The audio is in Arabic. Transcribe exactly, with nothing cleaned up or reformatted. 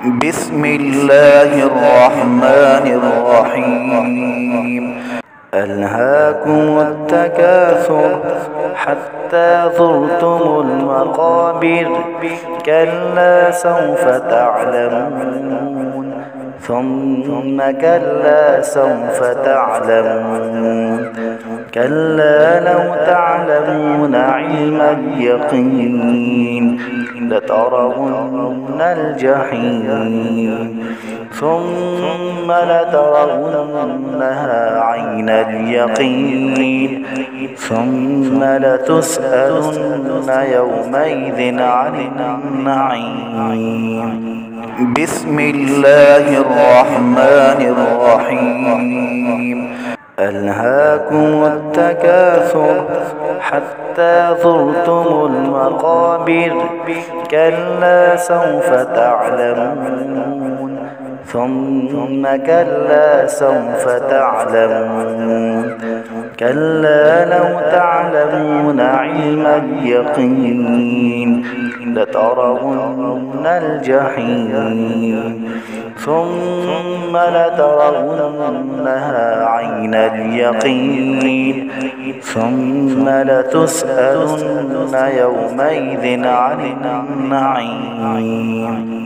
بسم الله الرحمن الرحيم. ألهاكم التكاثر حتى زرتم المقابر، كلا سوف تعلمون ثم كلا سوف تعلمون، كلا لو تعلمون علم اليقين لترون الجحيم ثم لترونها عين اليقين ثم لتسألن يومئذ عن النعيم. بسم الله الرحمن الرحيم. ألهاكم التكاثر حتى زرتم المقابر، كلا سوف تعلمون ثم كلا سوف تعلمون، كلا لو تعلمون علم اليقين لترون الجحيم ثم لترونها عين اليقين ثم لتسألن يومئذ عن النعيم.